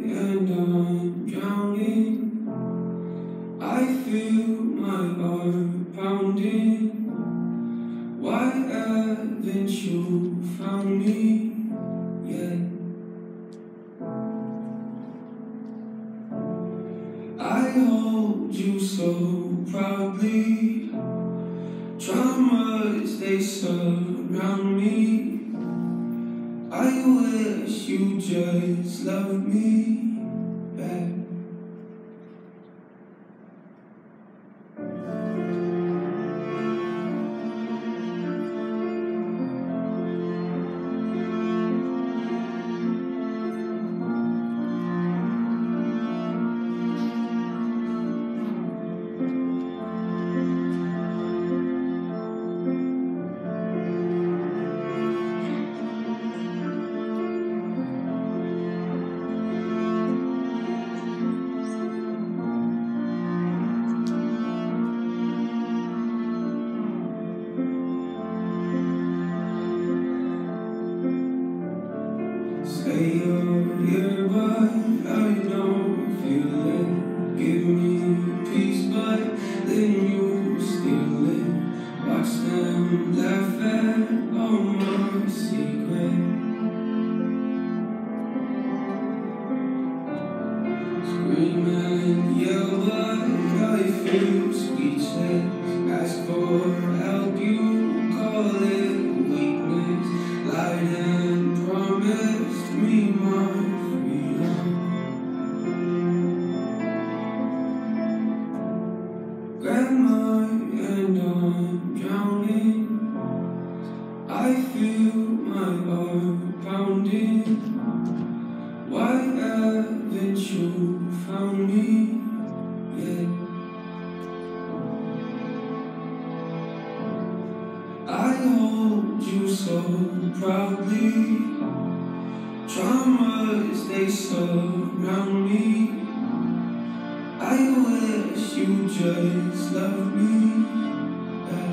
and I'm drowning. I feel my heart pounding. Why haven't you found me yet? I hold you so proudly. Traumas, they surround me. I wish you just loved me back. Say you're here, but I don't feel it. Give me peace, but then you steal it. Watch them laugh at all my secrets. Scream and yell, but I feel speechless. Ask for help, you call it weakness. Lied and promised me my freedom. Grandma, and I'm drowning. I feel my heart pounding. Why haven't you found me yet? I hold you so proudly. Traumas, they surround me. I wish you just loved me back.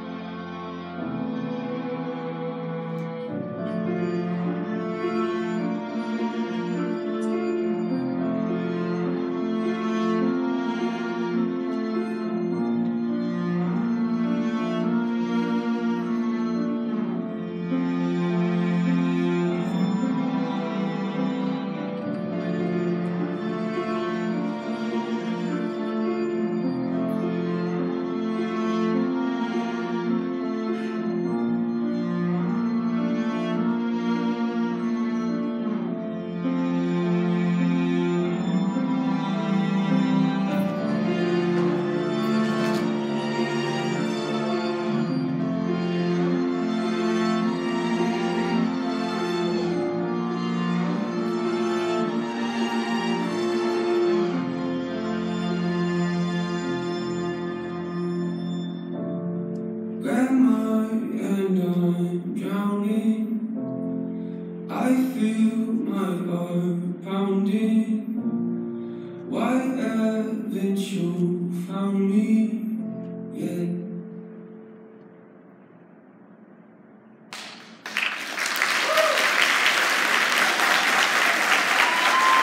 Grandma, and I'm drowning. I feel my heart pounding. Why haven't you